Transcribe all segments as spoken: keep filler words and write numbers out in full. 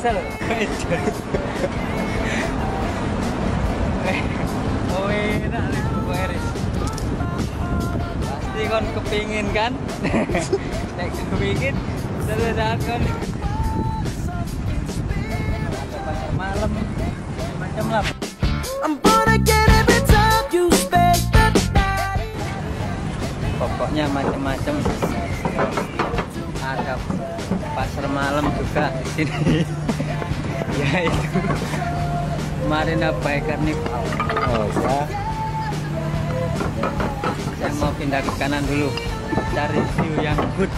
Kesel. Oh enak nih Bu Eris. Pasti kon kepingin kan? Nek kepingin terus kon. Ada pasar malam macam lah. Pokoknya macam-macam. Ada pasar malam juga di sini. Ya itu Marina Bay Carnival. Oh ya. Saya mau pindah ke kanan dulu, cari view yang good.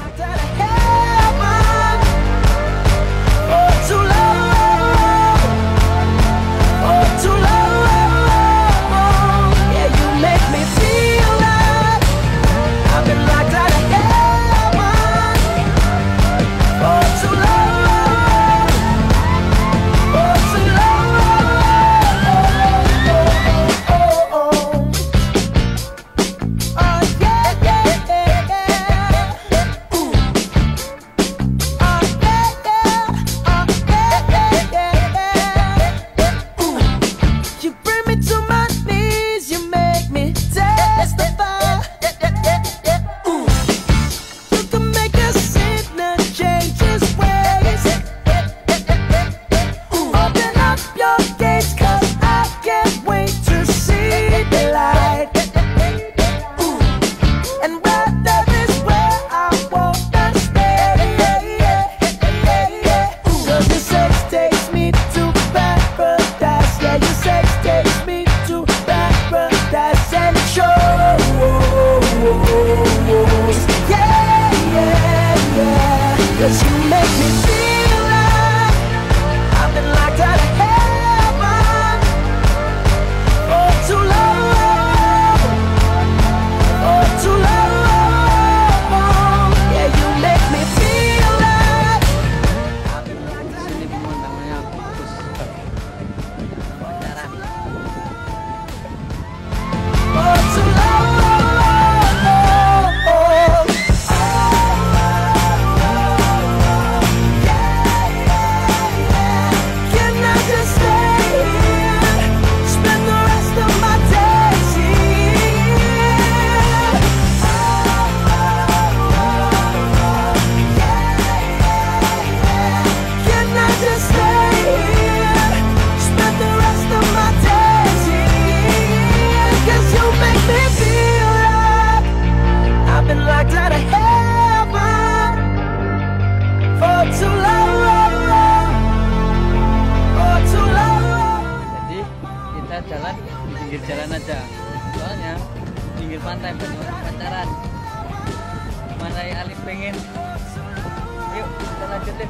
Jalan di pinggir jalan aja, soalnya pinggir pantai penuh pacaran. Mana yang Ali pengen? Yuk kita lanjutin.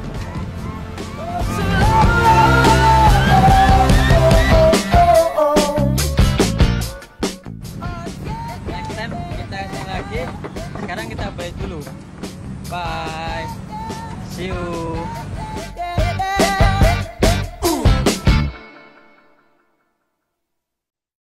Next time kita kesini lagi. Sekarang kita balik dulu. Bye. See you.